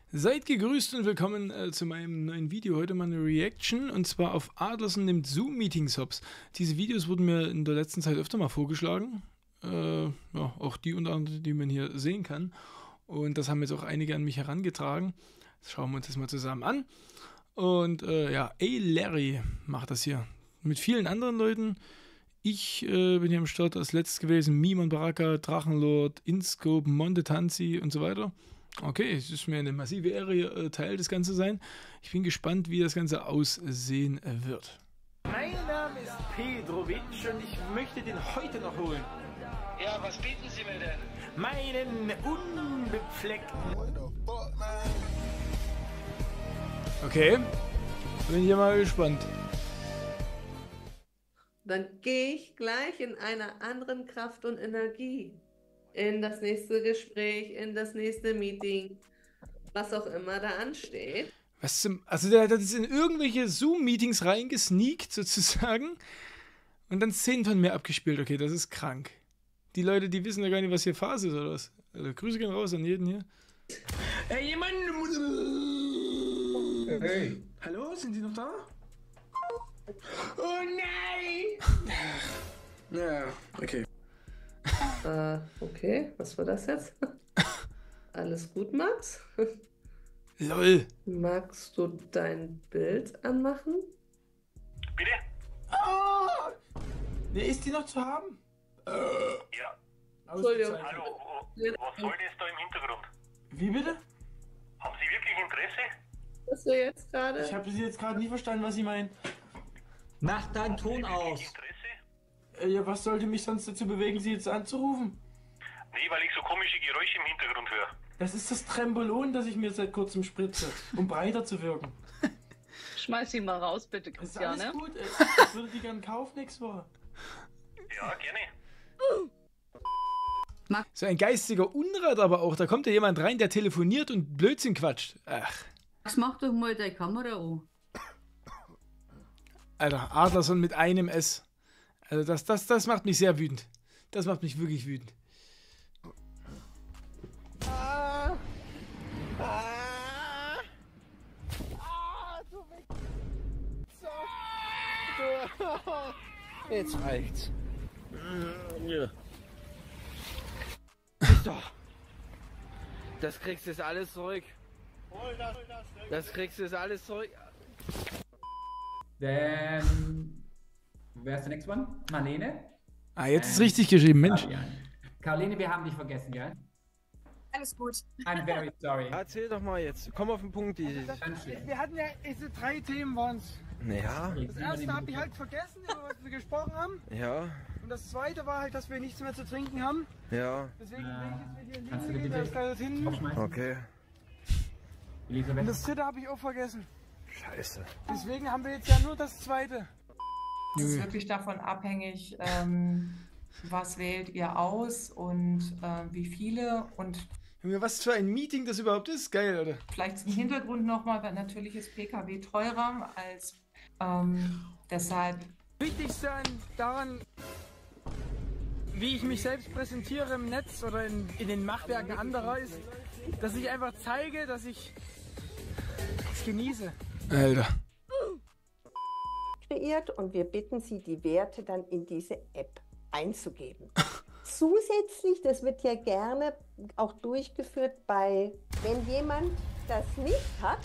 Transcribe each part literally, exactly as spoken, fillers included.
Seid gegrüßt und willkommen äh, zu meinem neuen Video. Heute mal eine Reaction und zwar auf Adlersen nimmt Zoom-Meetings hops. Diese Videos wurden mir in der letzten Zeit öfter mal vorgeschlagen. Äh, ja, auch die unter anderem, die man hier sehen kann. Und das haben jetzt auch einige an mich herangetragen. Das schauen wir uns das mal zusammen an. Und äh, ja, ey Larry macht das hier. Mit vielen anderen Leuten. Ich äh, bin hier am Start als letztes gewesen. Mimon Baraka, Drachenlord, Inscope, Montetanzi und so weiter. Okay, es ist mir eine massive Ehre, äh, Teil des Ganzen sein. Ich bin gespannt, wie das Ganze aussehen wird. Mein Name ist Pedrovic und ich möchte den heute noch holen. Ja, was bieten Sie mir denn? Meinen unbefleckten. Okay, bin hier mal gespannt. Dann gehe ich gleich in einer anderen Kraft und Energie in das nächste Gespräch, in das nächste Meeting, was auch immer da ansteht. Was zum, also der hat das in irgendwelche Zoom-Meetings reingesneakt sozusagen und dann Szenen von mir abgespielt. Okay, das ist krank. Die Leute, die wissen ja gar nicht, was hier Phase ist oder was. Also, Grüße gehen raus an jeden hier. Hey, jemand! Hey. Hallo, sind Sie noch da? Oh nein! Ja, okay. Äh, okay, was war das jetzt? Alles gut, Max? Lol. Magst du dein Bild anmachen? Bitte? Oh! Wer ist die noch zu haben? Ja. Entschuldigung. Hallo, wo- was soll das da im Hintergrund? Wie bitte? Haben Sie wirklich Interesse? Was du jetzt gerade? Ich habe Sie jetzt gerade nie verstanden, was Sie meinen. Mach deinen Ton Wirklich aus. Interesse? Äh, ja, was sollte mich sonst dazu bewegen, Sie jetzt anzurufen? Nee, weil ich so komische Geräusche im Hintergrund höre. Das ist das Trembolon, das ich mir seit kurzem spritze, um breiter zu wirken. Schmeiß ihn mal raus, bitte, Das ist alles Christiane. gut, ey. Ich würde die gern kaufen, nix vor. Ja, gerne. So ein geistiger Unrat aber auch. Da kommt ja jemand rein, der telefoniert und Blödsinn quatscht. Ach, Max, mach doch mal deine Kamera an. Alter, Adlerson mit einem S. Also das, das, das macht mich sehr wütend. Das macht mich wirklich wütend. Ah, ah, ah, du Wichser. Jetzt reicht's. Ja. So. Das kriegst du jetzt alles zurück. Das kriegst du jetzt alles zurück. Then, where's the next one? Marlene? Ah, jetzt ist richtig geschrieben, Mensch. Fabian. Caroline, wir haben dich vergessen, gell? Alles gut. I'm very sorry. Erzähl doch mal jetzt. Komm auf den Punkt, die. Ganz schlimm. Wir hatten ja diese drei Themen waren es. Ja, Das erste habe ich halt vergessen, über was wir gesprochen haben. ja, Und das zweite war halt, dass wir nichts mehr zu trinken haben. ja. Deswegen Ja. bin ich jetzt mit dir Kannst du liegen, bitte der ist gleich dort hinten. Aufschmeißen? Okay. Und Elisabeth? das dritte habe ich auch vergessen. Scheiße. Deswegen haben wir jetzt ja nur das zweite. Es ist wirklich davon abhängig, ähm, was wählt ihr aus und äh, wie viele. Und Junge, was für ein Meeting das überhaupt ist. Geil, oder? vielleicht zum Hintergrund nochmal, weil natürlich ist P K W teurer als ähm, deshalb. Wichtigste an, daran, wie ich mich selbst präsentiere im Netz oder in, in den Machwerken anderer, ist, dass ich einfach zeige, dass ich es genieße. Alter. kreiert und wir bitten Sie, die Werte dann in diese App einzugeben. Zusätzlich, das wird ja gerne auch durchgeführt bei, wenn jemand das nicht hat,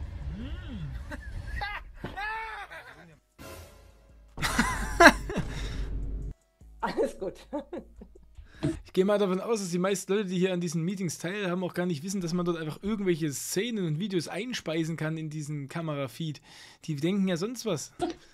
alles gut. Ich gehe mal davon aus, dass die meisten Leute, die hier an diesen Meetings teilhaben, auch gar nicht wissen, dass man dort einfach irgendwelche Szenen und Videos einspeisen kann in diesen Kamerafeed. Die denken ja sonst was.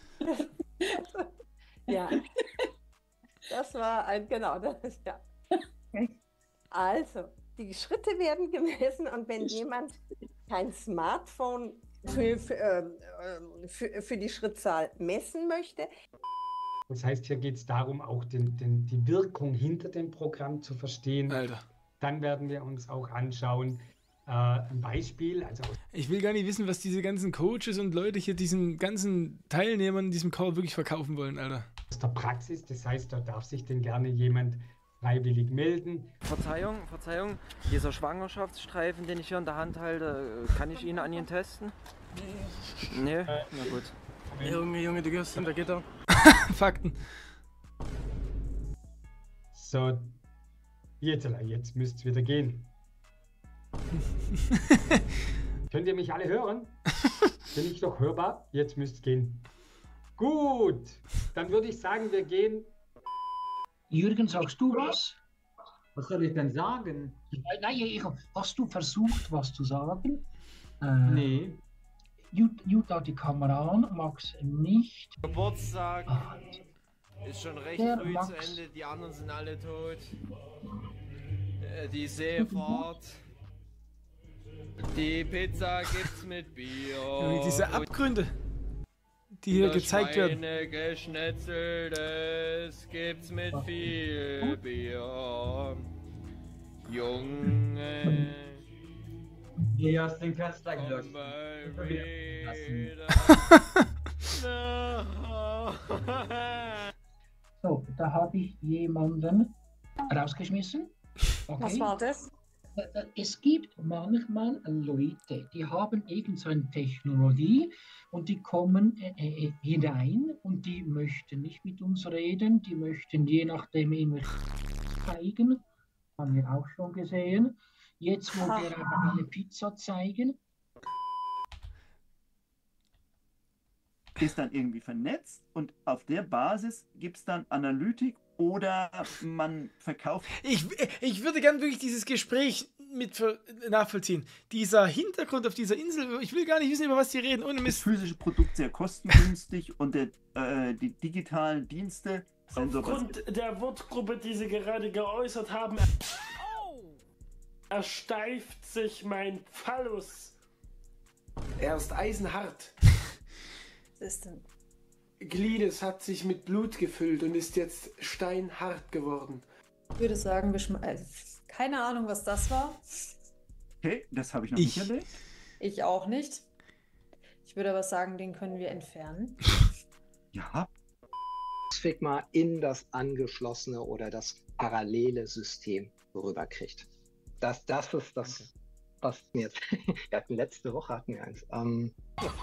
Ja, das war ein, genau, das ist ja. Also, die Schritte werden gemessen und wenn jemand kein Smartphone für, für, ähm, für, für die Schrittzahl messen möchte. Das heißt, hier geht es darum, auch den, den, die Wirkung hinter dem Programm zu verstehen. Alter. Dann werden wir uns auch anschauen, äh, ein Beispiel. Also Ich will gar nicht wissen, was diese ganzen Coaches und Leute hier diesen ganzen Teilnehmern in diesem Call wirklich verkaufen wollen, Alter. aus der Praxis, das heißt, da darf sich denn gerne jemand freiwillig melden. Verzeihung, Verzeihung, dieser Schwangerschaftsstreifen, den ich hier in der Hand halte, kann ich ihn an ihn testen? Nee? Äh, Na gut. Junge, Junge, du gehst hinter Gitter. Fakten. So, jetzt, jetzt müsst es wieder gehen. Könnt ihr mich alle hören? Bin ich doch hörbar? Jetzt müsst es gehen. Gut, dann würde ich sagen, wir gehen. Jürgen, sagst du was? Was soll ich denn sagen? Nein, ich, hast du versucht, was zu sagen? Äh, nee. Jutta die Kamera an, Max nicht. Geburtstag Ah, ist schon recht der früh Max. zu Ende, die anderen sind alle tot. Äh, Die Seefahrt. Die Pizza gibt's mit Bier. Junge, diese Abgründe, die hier Das gezeigt werden. Schweine geschnetzeltes gibt's mit viel Bier. Junge. Ja, hast den Künstler gelöscht. So, da habe ich jemanden rausgeschmissen. Okay. Was war das? Es gibt manchmal Leute, die haben irgendeine Technologie und die kommen äh, äh, hinein und die möchten nicht mit uns reden, die möchten je nachdem immer zeigen. Haben wir auch schon gesehen. Jetzt, wo wir aber eine Pizza zeigen, ist dann irgendwie vernetzt und auf der Basis gibt es dann Analytik oder man verkauft. Ich, ich würde gerne wirklich dieses Gespräch mit ver- nachvollziehen. Dieser Hintergrund auf dieser Insel, ich will gar nicht wissen, über was die reden, ohne Mist. Das physische Produkt sehr kostengünstig und der, äh, die digitalen Dienste sind sowas. Aufgrund der Wortgruppe, die Sie gerade geäußert haben, ersteift sich mein Phallus. Er ist eisenhart. Was ist denn? Glides hat sich mit Blut gefüllt und ist jetzt steinhart geworden. Ich würde sagen, wir schmeißen. Keine Ahnung, was das war. Okay, das habe ich noch Ich. nicht erlebt. Ich auch nicht. Ich würde aber sagen, den können wir entfernen. Ja. Figma in das angeschlossene oder das parallele System rüberkriegt. Das, das ist das, was mir jetzt. Wir hatten letzte Woche hatten wir eins. Ähm,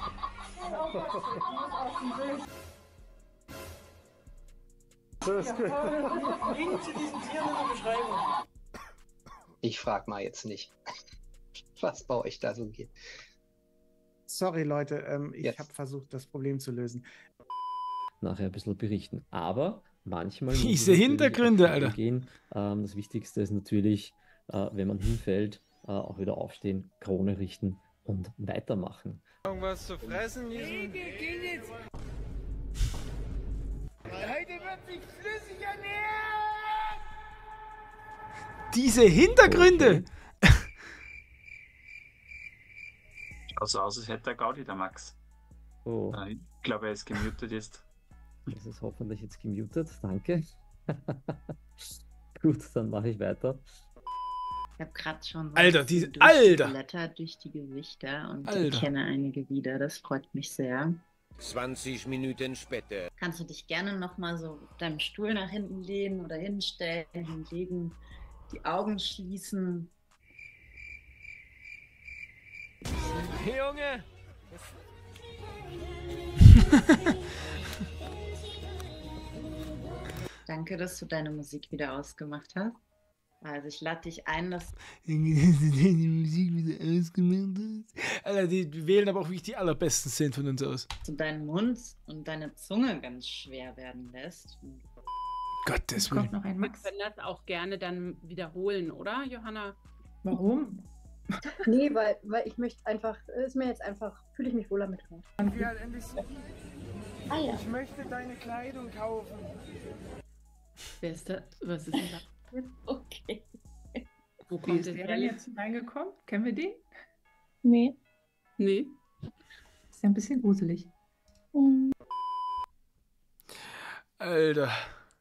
ich frage mal jetzt nicht, was bei euch da so geht. Sorry, Leute, ähm, ich Jetzt. habe versucht, das Problem zu lösen. Nachher ein bisschen berichten. Aber manchmal Diese muss es natürlich Hintergründe, auch Alter. Gehen. Ähm, das Wichtigste ist natürlich, äh, wenn man hinfällt, äh, auch wieder aufstehen, Krone richten und weitermachen. Irgendwas zu fressen, diesen... Heute wird sich flüssig ernähren! Diese Hintergründe! Schaut so aus, als hätte er Gaudi, der Max. Oh. Äh, Ich glaube, er ist gemutet jetzt. Das ist hoffentlich jetzt gemutet. Danke. Gut, dann mache ich weiter. Ich habe gerade schon so Alter, ein diese- bisschen Alter! durchgeblättert durch die Gesichter und Alter. ich kenne einige wieder. Das freut mich sehr. zwanzig Minuten später. Kannst du dich gerne nochmal so auf deinem Stuhl nach hinten lehnen oder hinstellen, hinlegen, die Augen schließen. Junge! Danke, dass du deine Musik wieder ausgemacht hast. Also ich lade dich ein, dass Deine Musik wieder ausgemacht hast. Alter, die wählen aber auch wirklich die allerbesten Szenen von uns aus. du deinen Mund und deine Zunge ganz schwer werden lässt. Gottes Kommt noch ein Max. Wir können das auch gerne dann wiederholen, oder, Johanna? Warum? Nee, weil, weil ich möchte einfach, ist mir jetzt einfach, fühle ich mich wohler mit. Und wir halt endlich so. Ah ja. Ich möchte deine Kleidung kaufen. Wer ist da? Was ist denn da? Okay. Wo Wie kommt ist der der denn denn jetzt reingekommen? Kennen wir den? Nee. Nee. Ist ja ein bisschen gruselig. Alter.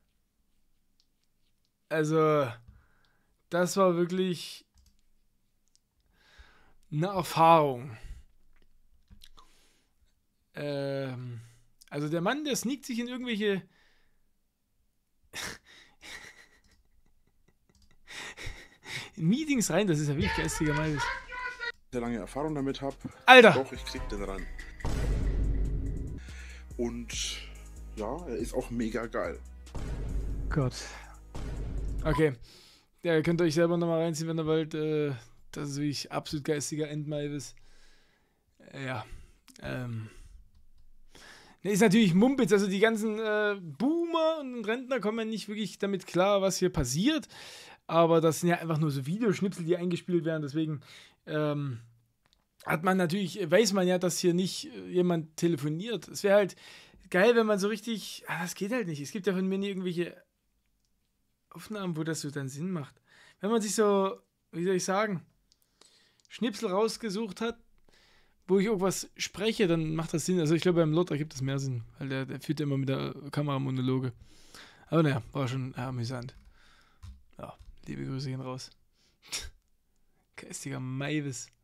Also, das war wirklich eine Erfahrung. Ähm, also der Mann, der sneakt sich in irgendwelche in Meetings rein, das ist ja wirklich geistiger Meiles. Sehr lange Erfahrung damit habe. Alter! Doch, ich krieg den ran. Und ja, er ist auch mega geil. Gott. Okay. Ja, ihr könnt euch selber nochmal reinziehen, wenn ihr wollt. Äh, das ist wirklich absolut geistiger Endmaivis. Äh, ja. Ähm. Ne, ist natürlich Mumpitz. Also die ganzen äh, Boomer und Rentner kommen ja nicht wirklich damit klar, was hier passiert. Aber das sind ja einfach nur so Videoschnipsel, die eingespielt werden. Deswegen ähm, hat man natürlich, weiß man ja, dass hier nicht äh, jemand telefoniert. Es wäre halt geil, wenn man so richtig. Ah, das geht halt nicht. Es gibt ja von mir nie irgendwelche Aufnahmen, wo das so dann Sinn macht. Wenn man sich so, wie soll ich sagen, Schnipsel rausgesucht hat, wo ich irgendwas spreche, dann macht das Sinn. Also ich glaube, beim Lotter gibt es mehr Sinn, weil der, der führt ja immer mit der Kamera Monologe. Aber naja, war schon ja, amüsant. Ja, liebe Grüße gehen raus. Geistiger Maivis.